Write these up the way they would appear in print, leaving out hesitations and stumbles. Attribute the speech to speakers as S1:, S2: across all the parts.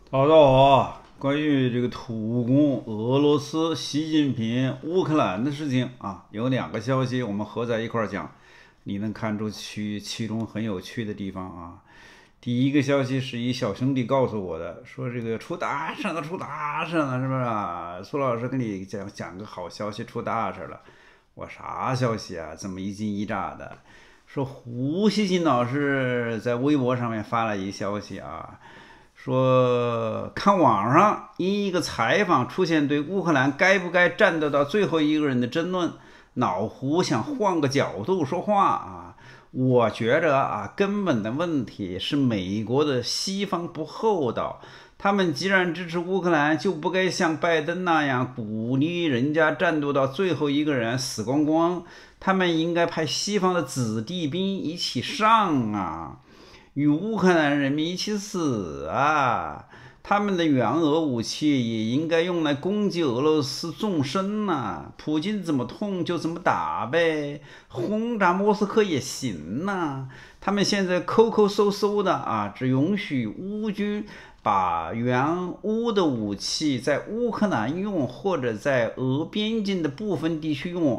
S1: 大家好啊！关于这个土攻俄罗斯、习近平、乌克兰的事情啊，有两个消息，我们合在一块儿讲，你能看出其中很有趣的地方啊。第一个消息是一小兄弟告诉我的，说这个出大事了，出大事了，是不是啊？苏老师跟你讲个好消息，出大事了。我啥消息啊？这么一惊一乍的，说胡锡进老师在微博上面发了一消息啊。说看网上因一个采访出现对乌克兰该不该战斗到最后一个人的争论，老胡想换个角度说话啊。我觉着啊，根本的问题是美国的西方不厚道。他们既然支持乌克兰，就不该像拜登那样鼓励人家战斗到最后一个人死光光。他们应该派西方的子弟兵一起上啊！与乌克兰人民一起死啊！他们的援俄武器也应该用来攻击俄罗斯纵深呐、普京怎么痛就怎么打呗，轰炸莫斯科也行呐、他们现在抠抠搜搜的啊，只允许乌军把援乌的武器在乌克兰用，或者在俄边境的部分地区用。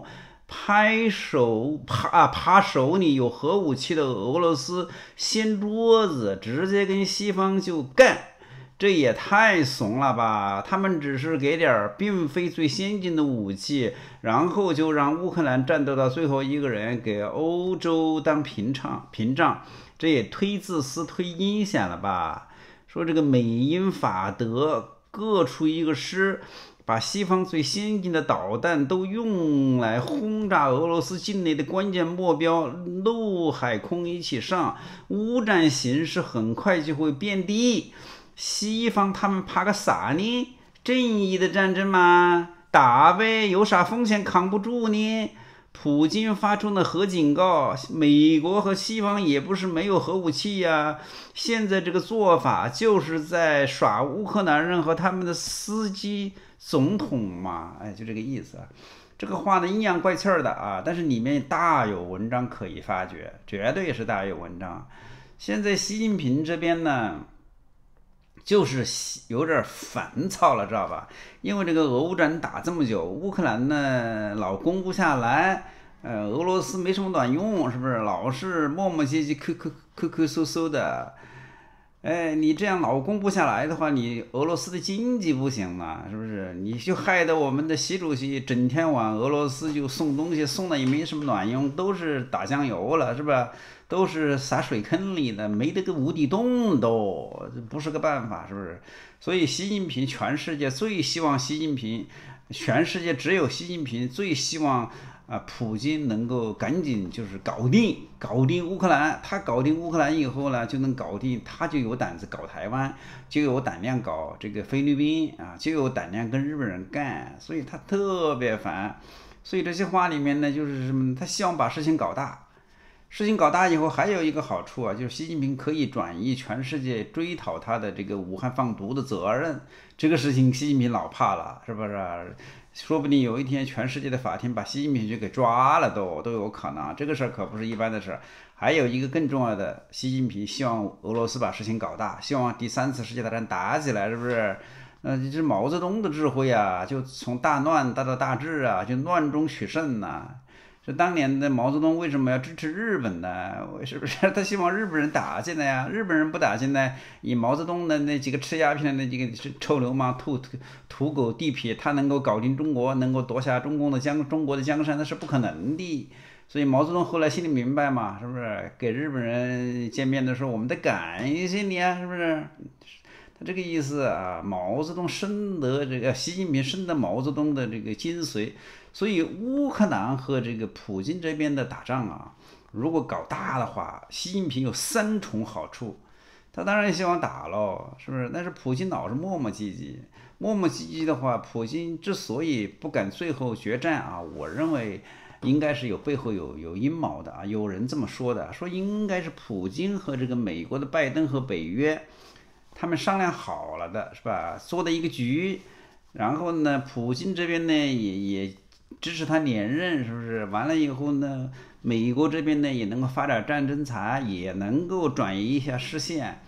S1: 趴手里有核武器的俄罗斯掀桌子，直接跟西方就干，这也太怂了吧！他们只是给点并非最先进的武器，然后就让乌克兰战斗到最后一个人，给欧洲当屏障，这也忒自私、忒阴险了吧？说这个美英法德各出一个师，把西方最先进的导弹都用来轰炸俄罗斯境内的关键目标，陆海空一起上，乌战形势很快就会变低。西方他们怕个啥呢？正义的战争嘛，打呗，有啥风险扛不住呢？普京发出的核警告，美国和西方也不是没有核武器呀。现在这个做法就是在耍乌克兰人和他们的司机总统嘛，哎，就这个意思啊。这个话呢阴阳怪气儿的啊，但是里面大有文章可以发掘，绝对是大有文章。现在习近平这边呢，就是有点烦躁了，知道吧？因为这个俄乌战打这么久，乌克兰呢老攻不下来，俄罗斯没什么卵用，是不是？老是磨磨唧唧、抠抠搜搜的。哎，你这样老攻不下来的话，你俄罗斯的经济不行了，是不是？你就害得我们的习主席整天往俄罗斯就送东西，送的也没什么卵用，都是打酱油了，是吧？都是撒水坑里的，没得个无底洞都，不是个办法，是不是？所以习近平，全世界最希望习近平，全世界只有习近平最希望普京能够赶紧就是搞定乌克兰。他搞定乌克兰以后呢，就能搞定，他就有胆子搞台湾，就有胆量搞这个菲律宾啊，就有胆量跟日本人干，所以他特别烦。所以这些话里面呢，就是什么？他希望把事情搞大。事情搞大以后，还有一个好处啊，就是习近平可以转移全世界追讨他的这个武汉放毒的责任。这个事情习近平老怕了，是不是啊？说不定有一天全世界的法庭把习近平就给抓了都有可能。这个事儿可不是一般的事儿。还有一个更重要的，习近平希望俄罗斯把事情搞大，希望第三次世界大战打起来，是不是？这是毛泽东的智慧啊，就从大乱到大治啊，就乱中取胜呐、是当年的毛泽东为什么要支持日本呢？是不是他希望日本人打进来呀？日本人不打进来，以毛泽东的那几个吃鸦片的那几个臭流氓、土狗、地痞，他能够搞定中国，能够夺下中国的江山，那是不可能的。所以毛泽东后来心里明白嘛，是不是？给日本人见面的时候，我们得感谢你啊，是不是？他这个意思啊，毛泽东深得这个习近平深得毛泽东的这个精髓，所以乌克兰和这个普京这边的打仗啊，如果搞大的话，习近平有三重好处。他当然希望打喽，是不是？但是普京老是磨磨唧唧，磨磨唧唧的话，普京之所以不敢最后决战啊，我认为应该是背后有阴谋的啊。有人这么说的，说应该是普京和这个美国的拜登和北约。他们商量好了的是吧？做的一个局，然后呢，普京这边呢也支持他连任，是不是？完了以后呢，美国这边呢也能够发点战争财，也能够转移一下视线。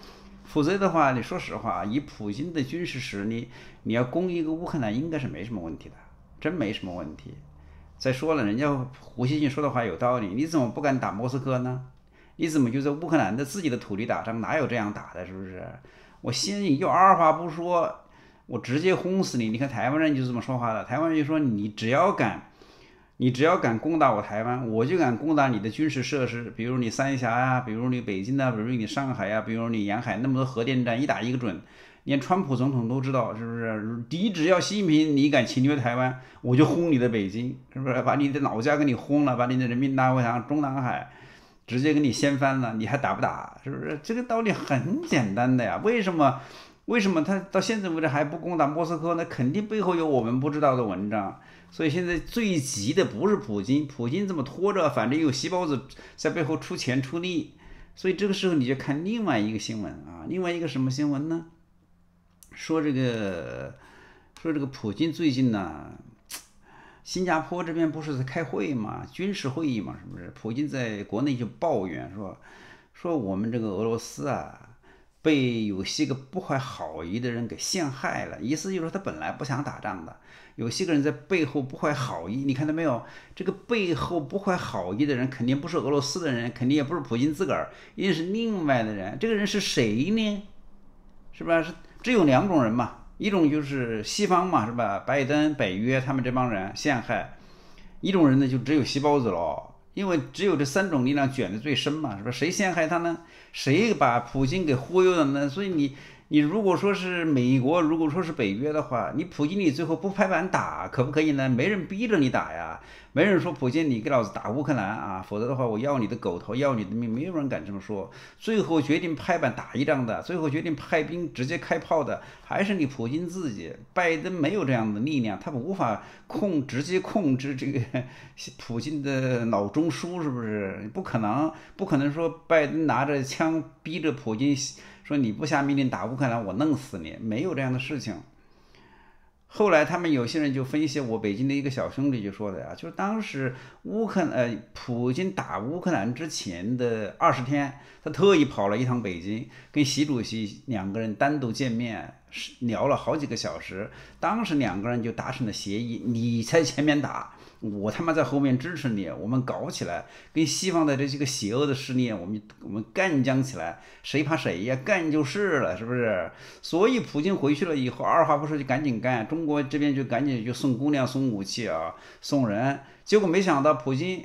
S1: 否则的话，你说实话，以普京的军事实力，你要攻一个乌克兰应该是没什么问题的，真没什么问题。再说了，人家胡锡进说的话有道理，你怎么不敢打莫斯科呢？你怎么就在乌克兰的自己的土地打仗？哪有这样打的？是不是？我先要二话不说，我直接轰死你！你看台湾人就这么说话的，台湾人就说你只要敢攻打我台湾，我就敢攻打你的军事设施，比如你三峡呀、比如你北京啊，比如你上海呀、比如你沿海那么多核电站，一打一个准。连川普总统都知道，是不是？你只要习近平你敢侵略台湾，我就轰你的北京，是不是？把你的老家给你轰了，把你的人民大会堂、中南海直接给你掀翻了，你还打不打？是不是？这个道理很简单的呀。为什么？为什么他到现在为止还不攻打莫斯科呢？肯定背后有我们不知道的文章。所以现在最急的不是普京，普京这么拖着，反正有细胞子在背后出钱出力。所以这个时候你就看另外一个新闻啊，另外一个什么新闻呢？说这个普京最近呢，新加坡这边不是在开会嘛，军事会议嘛，是不是？普京在国内就抱怨说我们这个俄罗斯啊，被有些个不怀好意的人给陷害了，意思就是说他本来不想打仗的，有些个人在背后不怀好意，你看到没有？这个背后不怀好意的人肯定不是俄罗斯的人，肯定也不是普京自个儿，一定是另外的人。这个人是谁呢？是吧？只有两种人嘛，一种就是西方嘛，是吧？拜登、北约他们这帮人陷害；一种人呢，就只有细胞子了，因为只有这三种力量卷得最深嘛，是吧？谁陷害他呢？谁把普京给忽悠的呢？所以你如果说是美国，如果说是北约的话，你普京你最后不拍板打，可不可以呢？没人逼着你打呀，没人说普京你给老子打乌克兰啊，否则的话我要你的狗头，要你的命，没有人敢这么说。最后决定拍板打一仗的，最后决定派兵直接开炮的，还是你普京自己。拜登没有这样的力量，他无法直接控制这个普京的脑中枢，是不是？不可能说拜登拿着枪逼着普京。说你不下命令打乌克兰，我弄死你，没有这样的事情。后来他们有些人就分析，我北京的一个小兄弟就说的呀，就是当时普京打乌克兰之前的20天，他特意跑了一趟北京，跟习主席两个人单独见面，聊了好几个小时。当时两个人就达成了协议，你在前面打，我他妈在后面支持你，我们搞起来，跟西方的这些个邪恶的势力，我们干将起来，谁怕谁呀？干就是了，是不是？所以普京回去了以后，二话不说就赶紧干，中国这边就赶紧就送姑娘、送武器啊，送人。结果没想到普京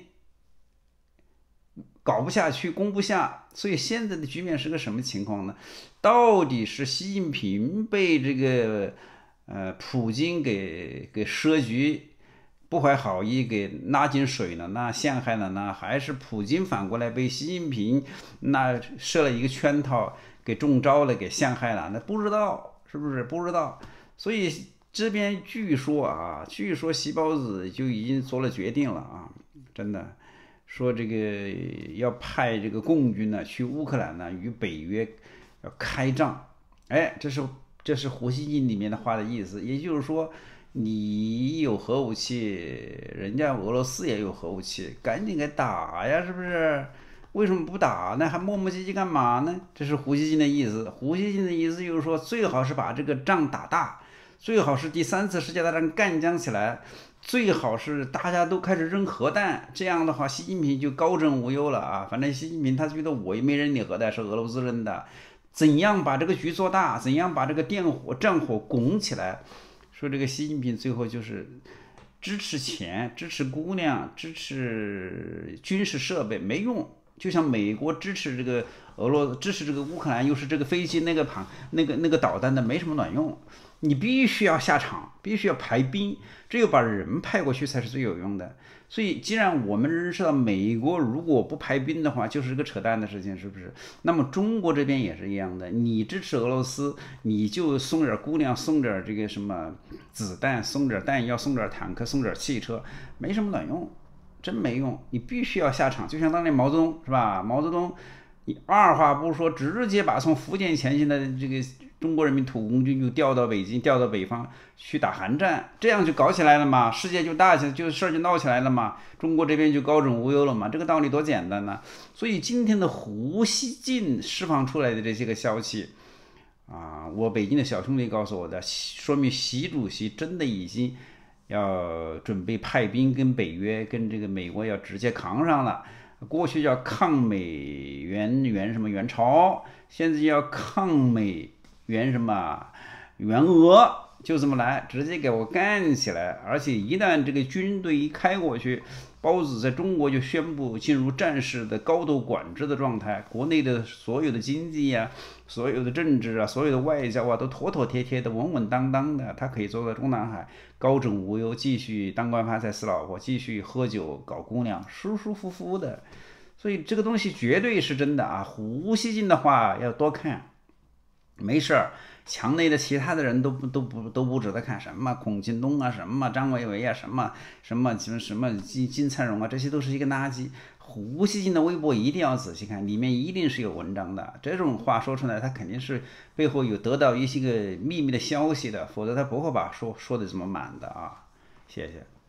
S1: 搞不下去，攻不下，所以现在的局面是个什么情况呢？到底是习近平被这个普京给设局？不怀好意给拉进水了呢，陷害了呢，还是普京反过来被习近平那设了一个圈套，给中招了，给陷害了？那不知道，是不是？不知道。所以这边据说细胞子就已经做了决定了啊，真的，说这个要派这个共军呢去乌克兰呢与北约要开仗。哎，这是胡锡进里面的话的意思，也就是说。你有核武器，人家俄罗斯也有核武器，赶紧给打呀，是不是？为什么不打呢？还磨磨唧唧干嘛呢？这是胡锡进的意思。胡锡进的意思就是说，最好是把这个仗打大，最好是第3次世界大战干将起来，最好是大家都开始扔核弹，这样的话，习近平就高枕无忧了啊。反正习近平他觉得我也没扔你核弹，是俄罗斯扔的，怎样把这个局做大，怎样把这个战火拱起来。说这个习近平最后就是支持钱、支持姑娘、支持军事设备没用，就像美国支持这个支持这个乌克兰，又是这个飞机那个导弹的，没什么卵用。你必须要下场，必须要排兵，只有把人派过去才是最有用的。所以，既然我们认识到美国如果不排兵的话，就是个扯淡的事情，是不是？那么中国这边也是一样的，你支持俄罗斯，你就送点姑娘，送点这个什么子弹，送点弹药，送点坦克，送点汽车，没什么卵用，真没用。你必须要下场，就像当年毛泽东是吧？毛泽东，你二话不说，直接把从福建前线的这个中国人民土工军就调到北京，调到北方去打韩战，这样就搞起来了嘛，世界就大起来，就事儿就闹起来了嘛，中国这边就高枕无忧了嘛，这个道理多简单呢。所以今天的胡锡进释放出来的这些个消息， 啊，我北京的小兄弟告诉我的，说明习主席真的已经要准备派兵跟北约、跟这个美国要直接扛上了。过去叫抗美援什么援朝，现在要抗美援什么援俄，就这么来，直接给我干起来！而且一旦这个军队一开过去，包子在中国就宣布进入战事的高度管制的状态，国内的所有的经济呀、所有的政治啊、所有的外交啊，都妥妥帖帖的、稳稳当当的。他可以坐在中南海高枕无忧，继续当官发财死老婆，继续喝酒搞姑娘，舒舒服服的。所以这个东西绝对是真的啊！胡锡进的话要多看，没事儿。墙内的其他的人都不值得看，什么孔庆东啊，什么张维为啊，什么金灿荣啊，这些都是一个垃圾。胡锡进的微博一定要仔细看，里面一定是有文章的。这种话说出来，他肯定是背后有得到一些个秘密的消息的，否则他不会把说的这么满的啊。谢谢。